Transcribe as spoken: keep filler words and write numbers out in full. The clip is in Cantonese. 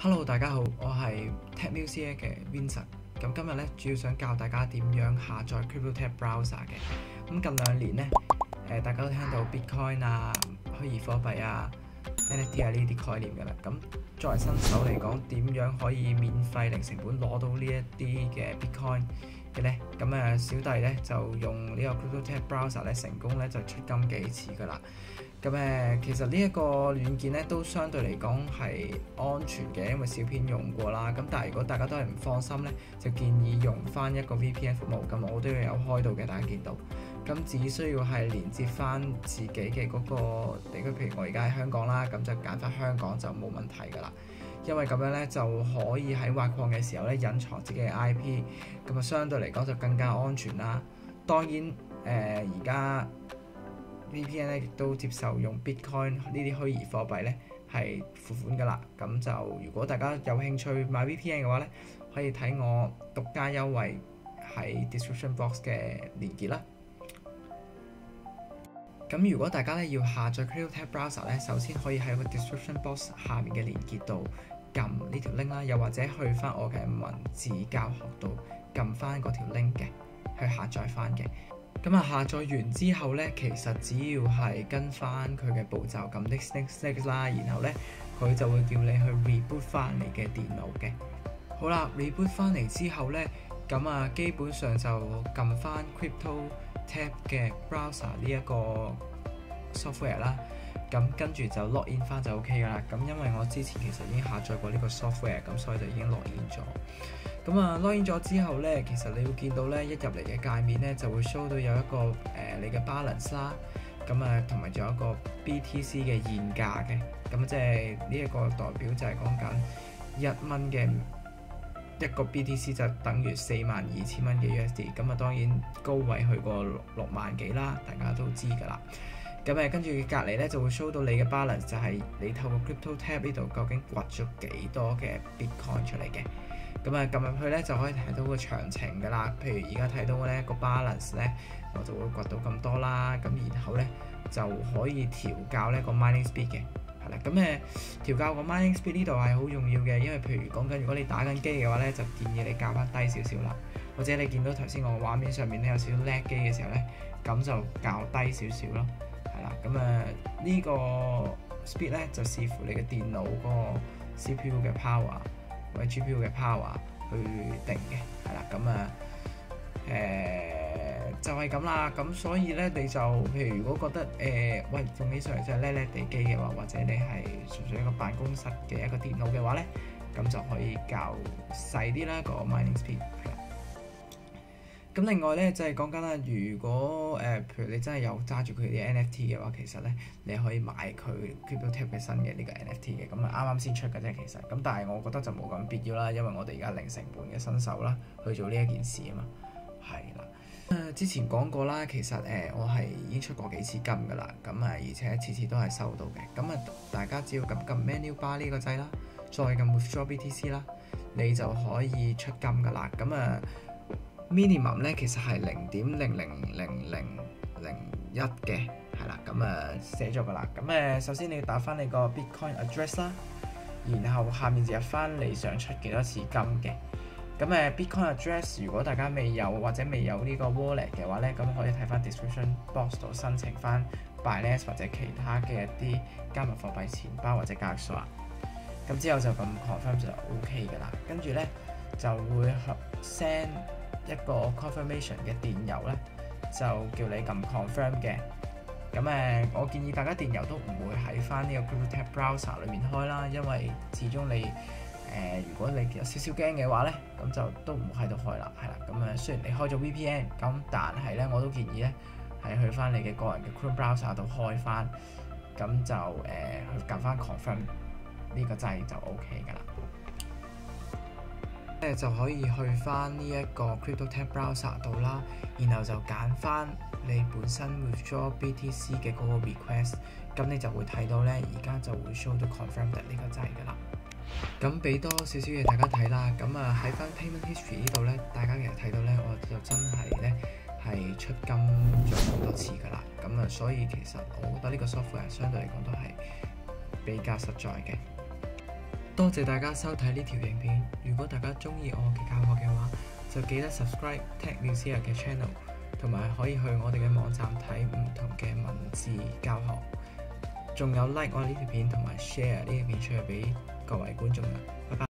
Hello， 大家好，我係 TechMusic 嘅 Vincent。咁今日咧主要想教大家點樣下載 CryptoTab Browser 嘅。咁近兩年咧，誒大家都聽到 Bitcoin 啊、虛擬貨幣啊、N F T 啊呢啲概念㗎啦。咁作為新手嚟講，點樣可以免費零成本攞到呢一啲嘅 Bitcoin 嘅咧？咁誒小弟咧就用呢個 CryptoTab Browser 咧成功咧就出金幾次㗎啦。咁誒，其實呢一個軟件咧都相對嚟講係安全嘅，因為小編用過啦。咁但係如果大家都係唔放心咧，就建議用翻一個 V P N 服務。咁我都有開到嘅，大家見到。咁只需要係連接翻自己嘅嗰個地區，譬如我而家喺香港啦，咁就揀翻香港就冇問題㗎啦。因為咁樣咧就可以喺挖礦嘅時候咧隱藏自己嘅 I P， 咁啊相對嚟講就更加安全啦。當然誒而家。V P N 咧亦都接受用 Bitcoin 呢啲虛擬貨幣咧係付款㗎啦，咁就如果大家有興趣買 V P N 嘅話咧，可以睇我獨家優惠喺 description box 嘅連結啦。咁如果大家咧要下載 CryptoTab Browser 咧，首先可以喺個 description box 下面嘅連結度撳呢條 link 啦，又或者去翻我嘅文字教學度撳翻嗰條 link 嘅去下載翻嘅。咁啊，下載完之後咧，其實只要係跟翻佢嘅步驟，撳 next next next 啦，然後咧佢就會叫你去 reboot 翻你嘅電腦嘅。好啦 ，reboot 翻嚟之後咧，咁啊基本上就撳翻 CryptoTab 嘅 browser 呢一個 software 啦。咁跟住就 log in 翻就 OK 噶啦。咁因為我之前其實已經下載過呢個 software，咁所以就已經 log in 咗。咁啊 log in 咗之後咧，其實你會見到咧一入嚟嘅界面咧就會 show 到有一個誒、呃、你嘅 balance 啦，咁啊同埋仲有一個 B T C 嘅現價嘅，咁即係呢一個代表就係講緊一蚊嘅一個 B T C 就等於四萬二千蚊嘅 U S D， 咁啊當然高位去過六六萬幾啦，大家都知㗎啦。咁誒跟住隔離咧就會 show 到你嘅 balance， 就係你透過 CryptoTab 呢度究竟掘咗幾多嘅 Bitcoin 出嚟嘅。咁啊撳入去咧就可以睇到個詳情㗎啦。譬如而家睇到咧個 balance 咧，我就會掘到咁多啦。咁然後咧就可以調校呢個 mining speed 嘅，係啦。咁誒調校個 mining speed 呢度係好重要嘅，因為譬如講緊如果你打緊機嘅話咧，就建議你校翻低少少啦。或者你見到頭先我畫面上面咧有少少 lag 機嘅時候咧，咁就校低少少咯。係啦，咁啊呢個 speed 咧就視乎你嘅電腦嗰個 C P U 嘅 power 或者 G P U 嘅 power 去定嘅，係啦，咁啊誒就係咁啦。咁所以咧你就譬如如果覺得誒、呃、喂用起上嚟真係叻叻地機嘅話，或者你係純粹一個辦公室嘅一個電腦嘅話咧，咁就可以較細啲啦個 mining speed。咁另外咧，就係講緊啦，如果誒、呃，譬如你真係有揸住佢啲 N F T 嘅話，其實咧你可以買佢 CryptoTab 嘅新嘅呢個 N F T 嘅，咁啊啱啱先出嘅啫，其實。咁但係我覺得就冇咁必要啦，因為我哋而家零成本嘅新手啦，去做呢一件事啊嘛，係啦。誒、呃、之前講過啦，其實誒、呃、我係已經出過幾次金㗎啦，咁啊而且次次都係收到嘅。咁啊大家只要撳撳 menu bar 呢個掣啦，再撳 withdraw B T C 啦，你就可以出金㗎啦。咁啊〜minimum 咧其實係零點零零零零零一嘅，係啦，咁啊寫咗噶啦。咁誒首先你要打翻你個 Bitcoin address 啦，然後下面就入翻你想出幾多次金嘅。咁誒 Bitcoin address 如果大家未有或者未有呢個 wallet 嘅話咧，咁可以睇翻 description box 度申請翻 Binance 或者其他嘅一啲加密貨幣錢包或者交易所。咁之後就咁 confirm 就 OK 噶啦，跟住咧就會 send一個 confirmation 嘅電郵咧，就叫你撳 confirm 嘅。咁誒，我建議大家電郵都唔會喺翻呢個 CryptoTab Browser 裏面開啦，因為始終你誒、呃，如果你有少少驚嘅話咧，咁就都唔會喺度開啦，係啦。咁誒，雖然你開咗 V P N，咁但係咧，我都建議咧係去翻你嘅個人嘅 Chrome Browser 度開翻，咁就誒、呃、去撳翻 confirm 呢個掣就 OK 㗎啦。咧就可以去翻呢一個 CryptoTab Browser 度啦，然後就揀翻你本身 withdraw B T C 嘅嗰個 request， 咁你就會睇到咧，而家就會 show 到 confirm 呢個掣㗎啦。咁俾多少少嘢大家睇啦，咁啊喺翻 payment history 呢度咧，大家其實睇到咧，我就真係咧係出金咗好多次㗎啦。咁啊，所以其實我覺得呢個 software 相對嚟講都係比較實在嘅。 多謝大家收睇呢條影片。如果大家鍾意我嘅教學嘅話，就記得 subscribe Tech Lucia 嘅 channel， 同埋可以去我哋嘅網站睇唔同嘅文字教學。仲有 like 我呢條片同埋 share 呢條片出去俾各位觀眾啊！拜拜。